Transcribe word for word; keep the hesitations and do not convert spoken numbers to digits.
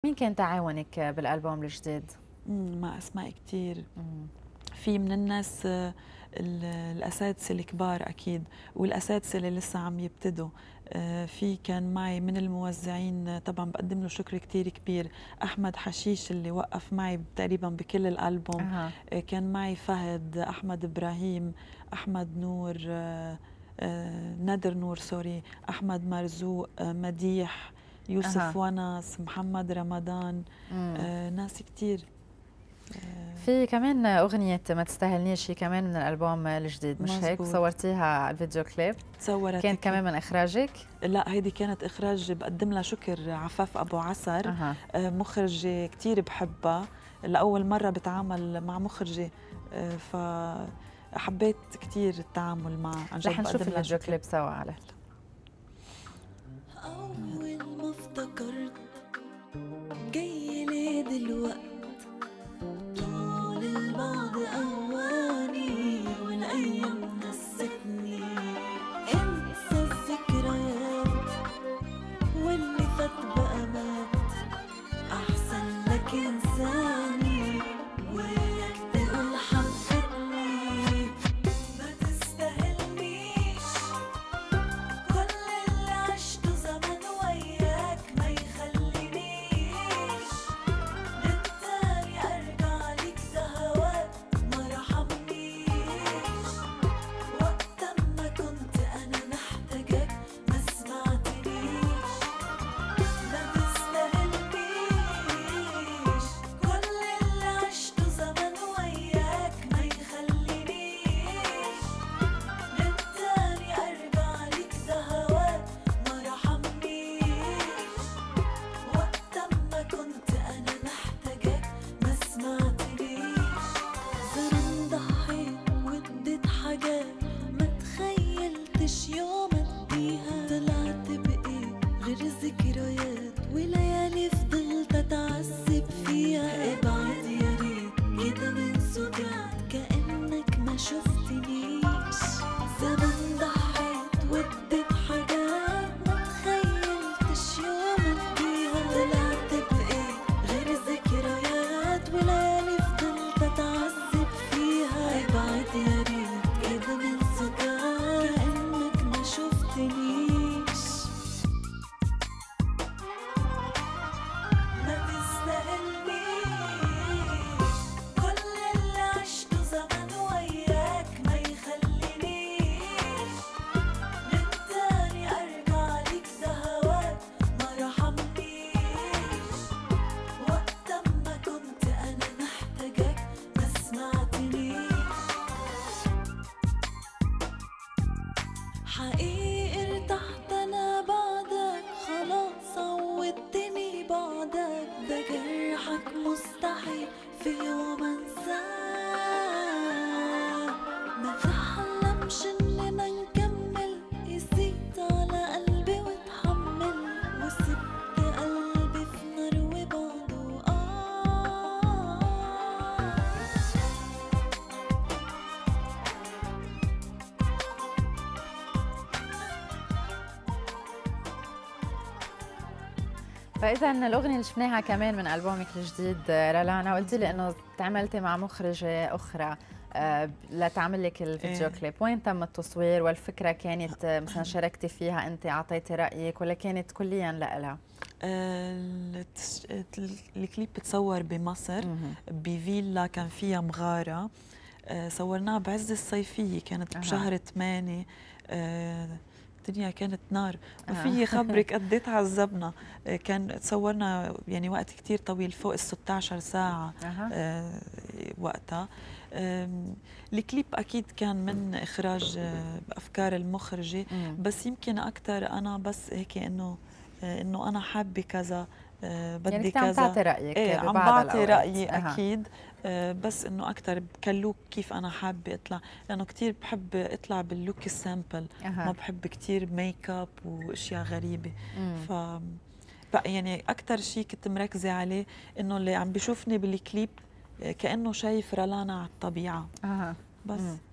مين كان تعاونك بالألبوم الجديد؟ مع أسماء كتير. مم. في من الناس الأساتذة الكبار أكيد، والأساتذة اللي لسه عم يبتدوا. في كان معي من الموزعين طبعا بقدم له شكر كتير كبير، أحمد حشيش اللي وقف معي تقريبا بكل الألبوم. أه. كان معي فهد، أحمد إبراهيم، أحمد نور، نادر نور سوري، أحمد مرزوق، مديح، يوسف أه. ونس، محمد رمضان. آه ناس كتير. في كمان أغنية ما تستاهلنيش كمان من الألبوم الجديد، مش هيك؟ صورتيها الفيديو كليب، تصورت كانت كمان من إخراجك؟ لا، هيدي كانت إخراج بقدم لها شكر عفاف أبو عسر. أه. مخرجة كتير بحبها، لأول مرة بتعامل مع مخرجة، فحبيت كتير التعامل معها. عن جد رح نشوف الفيديو كليب سوا على أول ما افتكرت جاي لي دلوقت طول البعد أواني والأيام نستني انسى الذكريات واللي فات بقى مات، أحسن لك إنساني وياك تقول حبتني. ما تستاهلنيش كل اللي عشته زمان وياك، ما يخلينيش للتاني أرجع ليك ده هواك ما رحمنيش. وقت ما كنت أنا محتاجاك ما سمعتنيش. ما تستاهلنيش كل اللي عشته زمان وياك، ما يخلينيش للتاني أرجع ليك ده هواك ما رحمنيش. وقت ما كنت أنا محتاجاك ما سمعتنيش. زمان ضحيت واديت حاجات ما تخيلتش يوم اديها، طلعت بإيه غير ذكريات وليالي فضلت اتعذب فيها. ابعد يا ريت كده من سكات كأنك ما شفتنيش. زمان ضحيت واديت حاجات ما تخيلتش يوم اديها، طلعت بإيه غير ذكريات وليالي فضلت اتعذب فيها. ابعد يا ريت كده من سكات كأنك ما شفتنيش. ما تستاهلنيش كل اللي عشته زمان وياك، ما يخلينيش للتاني أرجع ليك ده هواك ما رحمنيش. وقت ما كنت أنا محتاجاك ما سمعتنيش. حقيقي ارتحت أنا بعدك، خلاص عودتني بعدك، ده جرحك مستحيل في يوم انساه. ما تحلمش اننا نكمل، قسيت على قلبي واتحمل وسبت قلبي في نار وبعده. آه فإذا الأغنية اللي شفناها كمان من ألبومك الجديد رلانا، قلتي لي إنه تعاملتي مع مخرجة أخرى لتعمل لك الفيديو إيه؟ كليب، وين تم التصوير والفكرة كانت مثلا شاركتي فيها أنت أعطيتي رأيك ولا كانت كليا لها؟ آه الكليب بتصور بمصر بفيلا كان فيها مغارة. آه صورناها بعز الصيفية، كانت بشهر ثمانية. آه الدنيا كانت نار، ما في خبرك قد ايه تعذبنا. كان تصورنا يعني وقت كتير طويل، فوق ال ستة عشر ساعة آه وقتها. آه الكليب أكيد كان من إخراج آه أفكار المخرجة، بس يمكن أكثر أنا بس هيك إنه آه إنه أنا حابة كذا، آه بدي يعني كذا. عم تعطي رأيك؟ ايه عم بعطي رأيي أكيد. آه بس إنه أكثر كلوك كيف أنا حابة أطلع، لأنه كتير بحب أطلع باللوك السامبل. أه. ما بحب كتير ميك اب وأشياء غريبة. مم. ف يعني أكثر شيء كنت مركزة عليه إنه اللي عم بيشوفني بالكليب كأنه شايف رلانا على الطبيعة. أه. بس. مم.